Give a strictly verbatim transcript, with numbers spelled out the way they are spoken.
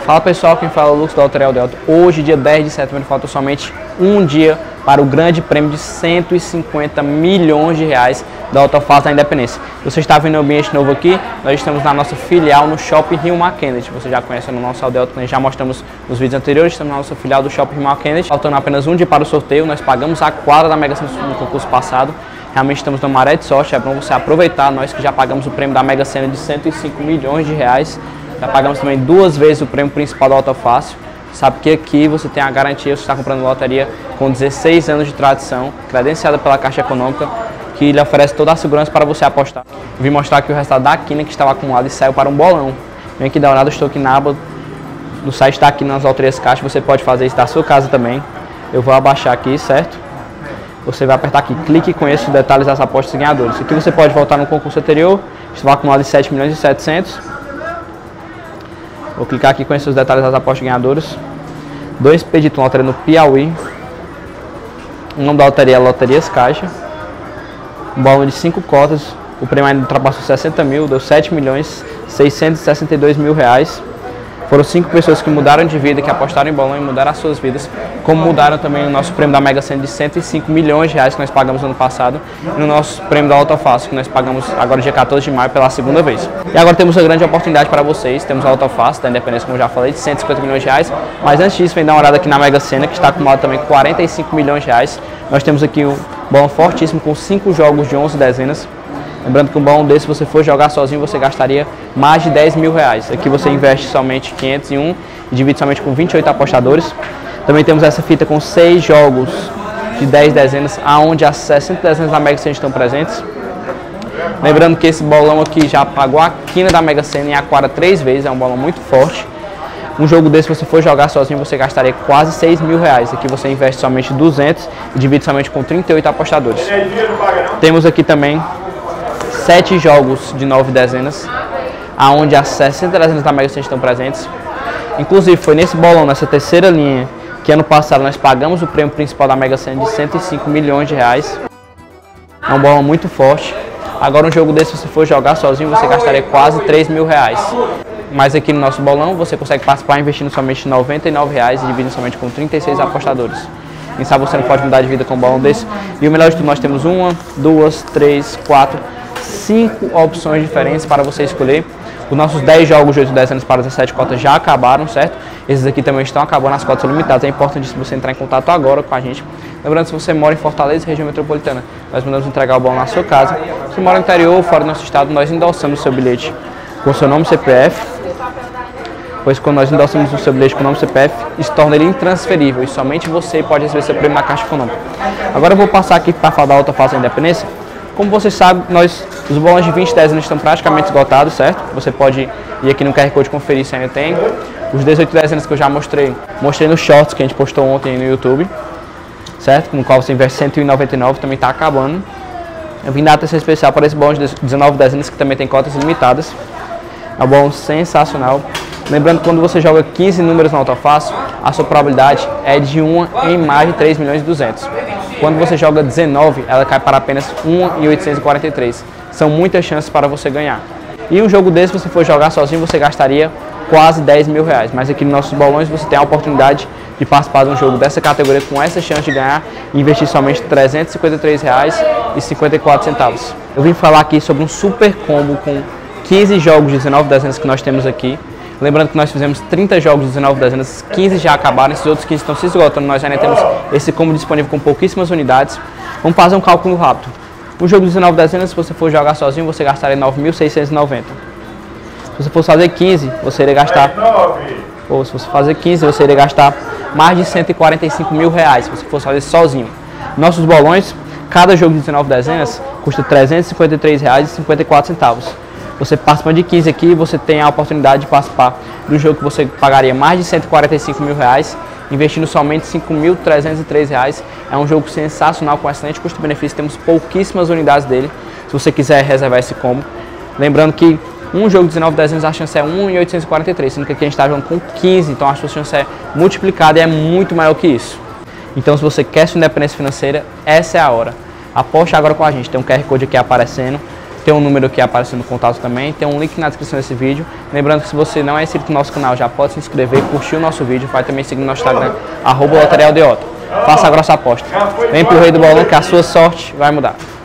Fala pessoal, quem fala é o Lucas da Loteria Aldeota. Hoje, dia dez de setembro, falta somente um dia para o grande prêmio de cento e cinquenta milhões de reais da Autofácil da Independência. Você está vendo um ambiente novo aqui, nós estamos na nossa filial no Shopping Rio Mar Kennedy. Você já conhece no nosso Aldeota, nós já mostramos nos vídeos anteriores, estamos na nossa filial do Shopping Rio Mar Kennedy. Faltando apenas um dia para o sorteio, nós pagamos a quadra da Mega Sena no concurso passado. Realmente estamos numa maré de sorte, é bom você aproveitar, nós que já pagamos o prêmio da Mega Sena de cento e cinco milhões de reais. Já pagamos também duas vezes o prêmio principal da Autofácil. Sabe que aqui você tem a garantia, você está comprando loteria com dezesseis anos de tradição, credenciada pela Caixa Econômica, que lhe oferece toda a segurança para você apostar. Eu vim mostrar aqui o resultado da quina que estava acumulado e saiu para um bolão. Vem aqui dar uma olhada, eu estou aqui na aba do site da Quina nas Loterias Caixa, você pode fazer isso da sua casa também. Eu vou abaixar aqui, certo? Você vai apertar aqui, clique e conheça os detalhes das apostas ganhadoras. Aqui você pode voltar no concurso anterior, estava acumulado em sete milhões e setecentos. Vou clicar aqui com esses detalhes das apostas ganhadoras. Dois pedidos de loteria no Piauí. O nome da loteria é Loterias Caixa. Um bolão de cinco cotas. O prêmio ainda ultrapassou sessenta mil, deu sete milhões seiscentos e sessenta e dois mil reais. Foram cinco pessoas que mudaram de vida, que apostaram em bolão e mudaram as suas vidas. Como mudaram também o nosso prêmio da Mega Sena de cento e cinco milhões de reais que nós pagamos no ano passado. E no nosso prêmio da Autofácil, que nós pagamos agora dia quatorze de maio pela segunda vez. E agora temos uma grande oportunidade para vocês. Temos a Autofácil da Independência, como eu já falei, de cento e cinquenta milhões de reais. Mas antes disso, vem dar uma olhada aqui na Mega Sena, que está acumulado também com quarenta e cinco milhões de reais. Nós temos aqui um bolão fortíssimo com cinco jogos de onze dezenas. Lembrando que um bolão desse, se você for jogar sozinho, você gastaria mais de dez mil reais. Aqui você investe somente quinhentos e um e divide somente com vinte e oito apostadores. Também temos essa fita com seis jogos de dez dezenas, aonde as sessenta dezenas da Mega Sena estão presentes. Lembrando que esse bolão aqui já pagou a quina da Mega Sena e a quadra três vezes, é um bolão muito forte. Um jogo desse, se você for jogar sozinho, você gastaria quase seis mil reais. Aqui você investe somente duzentos e divide somente com trinta e oito apostadores. Temos aqui também sete jogos de nove dezenas, aonde as sessenta dezenas da Mega Sena estão presentes. Inclusive foi nesse bolão, nessa terceira linha, que ano passado nós pagamos o prêmio principal da Mega Sena de cento e cinco milhões de reais. É um bolão muito forte. Agora um jogo desse, se você for jogar sozinho, você gastaria quase três mil reais. Mas aqui no nosso bolão você consegue participar investindo somente noventa e nove reais e dividindo somente com trinta e seis apostadores. Quem sabe você não pode mudar de vida com um bolão desse. E o melhor de tudo, nós temos uma, duas, três, quatro, cinco opções diferentes para você escolher. Os nossos dez jogos de oito dezenas para dezessete cotas já acabaram, certo? Esses aqui também estão acabando, as cotas são limitadas. É importante você entrar em contato agora com a gente. Lembrando, se você mora em Fortaleza, região metropolitana, nós mandamos entregar o bolão na sua casa. Se mora no interior ou fora do nosso estado, nós endossamos o seu bilhete com o seu nome e C P F. Pois quando nós endossamos o seu bilhete com o nome e C P F, isso torna ele intransferível e somente você pode receber seu prêmio na Caixa Econômica. Agora eu vou passar aqui para falar da Autofácil da Independência. Como você sabe, nós, os bolões de vinte dezenas estão praticamente esgotados, certo? Você pode ir aqui no Q R Code conferir se ainda tem. Os dezoito dezenas que eu já mostrei, mostrei nos shorts que a gente postou ontem no YouTube, certo? Com o qual você investe cento e noventa e nove, também está acabando. Eu vim dar atenção especial para esse bolão de dezenove dezenas, que também tem cotas limitadas. É um bolão sensacional. Lembrando que quando você joga quinze números na Autofácil, a sua probabilidade é de uma em mais de três milhões e duzentos. Quando você joga dezenove, ela cai para apenas uma em oitocentos e quarenta e três. São muitas chances para você ganhar. E um jogo desse, se você for jogar sozinho, você gastaria quase dez mil reais. Mas aqui nos nossos bolões você tem a oportunidade de participar de um jogo dessa categoria com essa chance de ganhar e investir somente trezentos e cinquenta e três reais e cinquenta e quatro centavos. Eu vim falar aqui sobre um super combo com quinze jogos de dezenove dezenas que nós temos aqui. Lembrando que nós fizemos trinta jogos de dezenove dezenas, quinze já acabaram, esses outros quinze estão se esgotando, nós ainda temos esse combo disponível com pouquíssimas unidades. Vamos fazer um cálculo rápido. Um jogo de dezenove dezenas, se você for jogar sozinho, você gastaria nove mil seiscentos e noventa. Se você fosse fazer quinze, você iria gastar... Ou se você fazer quinze, você iria gastar mais de cento e quarenta e cinco mil reais, se você fosse fazer sozinho. Nossos bolões, cada jogo de dezenove dezenas, custa trezentos e cinquenta e três reais e cinquenta e quatro centavos. Você participando de quinze aqui, você tem a oportunidade de participar do jogo que você pagaria mais de cento e quarenta e cinco mil reais, investindo somente cinco mil trezentos e três reais. É um jogo sensacional, com excelente custo-benefício, temos pouquíssimas unidades dele, se você quiser reservar esse combo. Lembrando que um jogo de dezenove dezenas, a chance é uma em oitocentos e quarenta e três, sendo que aqui a gente está jogando com quinze, então a sua chance é multiplicada e é muito maior que isso. Então se você quer sua independência financeira, essa é a hora. Aposte agora com a gente, tem um Q R Code aqui aparecendo. Tem um número aqui aparecendo no contato também, tem um link na descrição desse vídeo. Lembrando que se você não é inscrito no nosso canal, já pode se inscrever, curtir o nosso vídeo, vai também seguir no nosso Instagram, arroba Loteria Aldeota. Faça agora a sua aposta. Vem pro Rei do Bolão que a sua sorte vai mudar.